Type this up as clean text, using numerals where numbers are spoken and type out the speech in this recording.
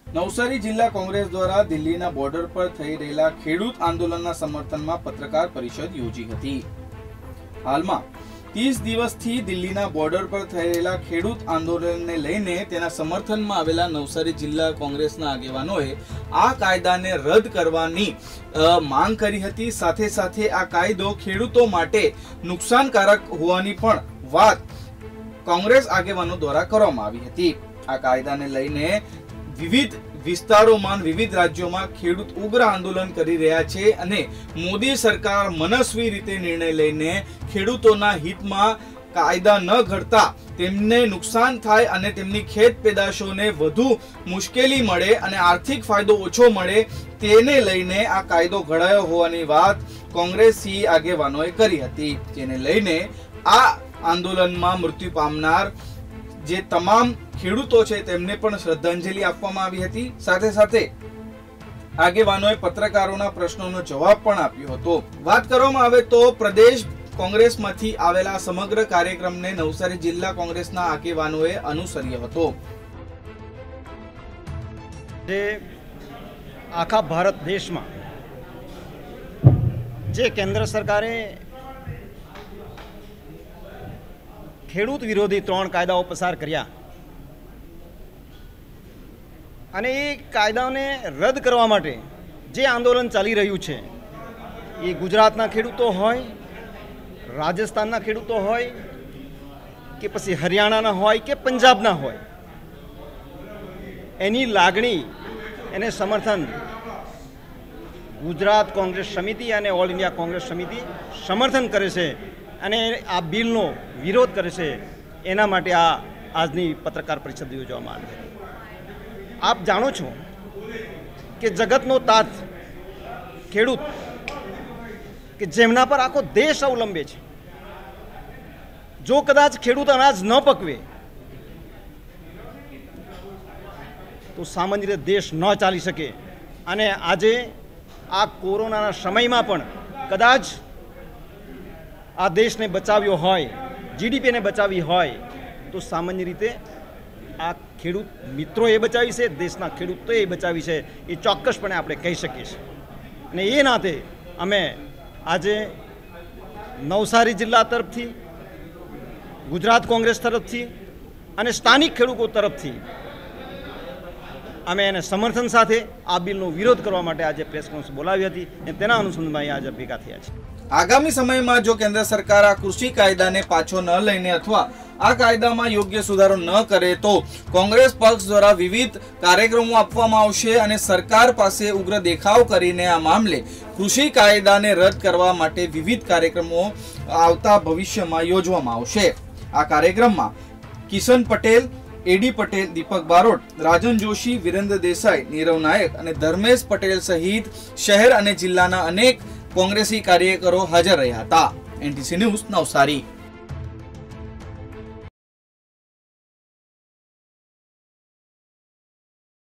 નવસારી જિલ્લા કોંગ્રેસ દ્વારા દિલ્હીના બોર્ડર પર થઈ રહેલા ખેડૂત આંદોલનના સમર્થનમાં પત્રકાર પરિષદ યોજી હતી। હાલમાં 30 દિવસથી દિલ્હીના બોર્ડર પર થઈ રહેલા ખેડૂત આંદોલનને લઈને તેના સમર્થનમાં આવેલા નવસારી જિલ્લા કોંગ્રેસના આગેવાનોએ આ કાયદાને રદ કરવાની માંગ કરી હતી। સાથે સાથે આ કાયદો ખેડૂતો માટે નુકસાનકારક હોવાની પણ વાત કોંગ્રેસ આગેવાનો દ્વારા કરવામાં આવી હતી। આ કાયદાને લઈને વિવિધ વિસ્તારોમાં વિવિધ રાજ્યોમાં ખેડૂત ઉગ્ર આંદોલન કરી રહ્યા છે અને મોદી સરકાર મનસ્વી રીતે નિર્ણય લઈને ખેડૂતોના હિતમાં કાયદા ન ઘડતા તેમને નુકસાન થાય અને તેમની ખેત પેદાશોને વધુ મુશ્કેલી મળે અને આર્થિક ફાયદો ઓછો મળે તેને લઈને આ કાયદો ઘડાયો હોવાની વાત કોંગ્રેસી આગેવાનોએ કરી હતી, જેને લઈને આ આંદોલનમાં મૃત્યુ પામનાર જે તમામ ખેડૂતો છે તેમને પણ શ્રદ્ધાંજલિ આપવામાં આવી હતી। સાથે સાથે આગેવાનોએ પત્રકારોના પ્રશ્નોનો જવાબ પણ આપ્યો હતો। વાત કરવામાં આવે તો પ્રદેશ કોંગ્રેસમાંથી આવેલા સમગ્ર કાર્યક્રમને નવસારી જિલ્લા કોંગ્રેસના આગેવાનોએ અનુસર્યો હતો। જે આખા ભારત દેશમાં જે કેન્દ્ર સરકારે ખેડૂત વિરોધી 3 કાયદાઓ પસાર કર્યા અને એ કાયદાને રદ કરવા માટે જે આંદોલન ચાલી રહ્યું છે એ ગુજરાતના ખેડૂતો હોય, રાજસ્થાનના ખેડૂતો હોય કે પછી હરિયાણાના હોય કે પંજાબના હોય, એની લાગણી એને સમર્થન ગુજરાત કોંગ્રેસ સમિતિ અને ઓલ ઇન્ડિયા કોંગ્રેસ સમિતિ સમર્થન કરે છે અને આ બિલનો વિરોધ કરે છે। એના માટે આ આજની પત્રકાર પરિષદ યોજવામાં આવી હતી। આપ જાણો છો કે જગતનો તાત ખેડૂત કે જેમના પર આખો દેશ અવલંબે છે, જો કદાચ ખેડૂત અનાજ ન પકવે તો સામાન્ય રીતે દેશ ન ચાલી શકે। અને આજે આ કોરોનાના સમયમાં પણ કદાચ આ દેશને બચાવ્યો હોય, જીડીપીને બચાવી હોય તો સામાન્ય રીતે આ ખેડૂત મિત્રોએ બચાવી છે, દેશના ખેડૂતોએ બચાવી છે, એ ચોક્કસપણે આપણે કહી શકીએ છીએ। અને એ નાતે અમે આજે નવસારી જિલ્લા તરફથી, ગુજરાત કોંગ્રેસ તરફથી અને સ્થાનિક ખેડૂતો તરફથી અમે એને સમર્થન સાથે આ બિલનો વિરોધ કરવા માટે આજે પ્રેસ કોન્ફરન્સ બોલાવી હતી અને તેના અનુસંધાનમાં આજે ભેગા થયા છે। આગામી સમયમાં જો કેન્દ્ર સરકાર આ કૃષિ કાયદાને પાછો ન લઈને અથવા આ કાયદામાં યોગ્ય સુધારો ન કરે તો કોંગ્રેસ પક્ષ દ્વારા વિવિધ કાર્યક્રમો આપવામાં આવશે અને સરકાર પાસે ઉગ્ર દેખાવ કરીને આ મામલે કૃષિ કાયદાને રદ કરવા માટે વિવિધ કાર્યક્રમો આવતા ભવિષ્યમાં યોજવામાં આવશે। આ કાર્યક્રમમાં કિશન પટેલ, એડી પટેલ, દીપક બારોટ, રાજન જોશી, વિરેન્દ્ર દેસાઈ, નીરવ નાયક અને ધર્મેશ પટેલ સહિત શહેર અને જિલ્લાના અનેક કોંગ્રેસી કાર્યકરો હાજર રહ્યા હતા। NTC news Navsari.